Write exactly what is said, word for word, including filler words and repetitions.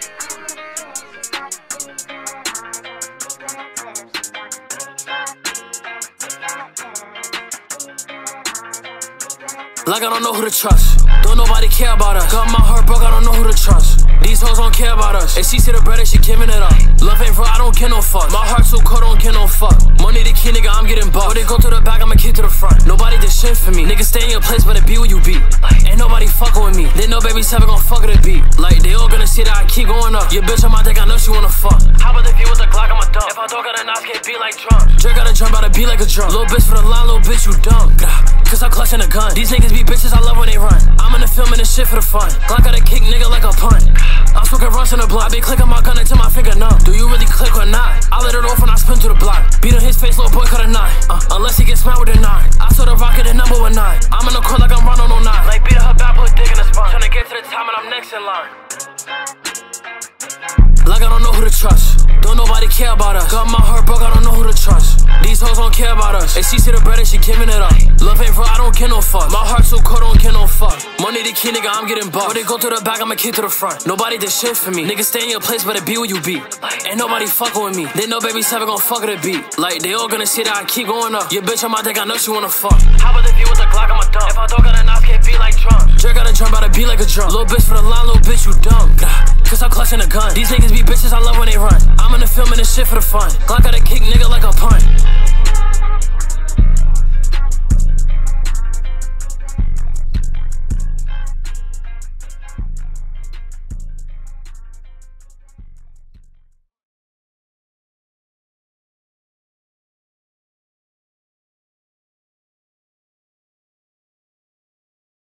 Like I don't know who to trust. Don't nobody care about us. Got my heart broke, I don't know who to trust. These hoes don't care about us. If she see the bread, she giving it up. Love ain't real, I don't get no fuck. My heart too cold, don't get no fuck. Money the key, nigga, I'm getting bucked. When they go to the back, I'ma kick to the front. Nobody did shit for me. Nigga, stay in your place, but it be where you be. Ain't nobody fucking with me. They know babysevin gon' fuck with the beat. Like, they all gonna see that I keep going up. Your bitch on my dick, I know she wanna fuck. How about the view with the Glock, I'm a dump. If I don't got a knife, can't be like drum. Jerk got a drum, bout to be like a drum. Little bitch for the line, little bitch, you dumb. Cause I'm clutching a gun. These niggas be bitches, I love when they run. I'm in the film and this shit for the fun. Glock got a kick, nigga, like a punt. I'm smoking rush in the blunt. I be clicking my gun until my finger numb. Do you really click or not? I let it off when I spin through the block. Beat on his face, little boy cut a nine. Uh, unless he gets smacked with a nine. I saw the rocket at number one nine. I'm in the court like I'm running on nine. Like beat her back, put dick in the spine. Tryna get to the top and I'm next in line. Like I don't know who to trust. Don't nobody care about us. Got my heart broke, I don't know who to trust. These hoes don't care about us. If she see the bread, she giving it up. Love ain't real, I don't get no fuck. My heart too cold, don't get no fuck. Money the key, nigga, I'm getting bucked. When they go to the back, I'ma kick to the front. Nobody did shit for me. Nigga, stay in your place, but it be where you be. Ain't nobody fucking with me. They know babysevin gon' fuck with the beat. Like, they all gonna see that I keep going up. Your bitch on my dick, I know she wanna fuck. How about the view with the Glock, I'm a dump. If I don't got a knife, can't be like drum. Jerk got a drum, bout to be like a drum. Little bitch for the line, little bitch, you dumb. Cause I'm clutching a gun. These niggas be bitches, I love when they run. I'm in the film and this shit for the fun. Glock got a kick, nigga, like a punt.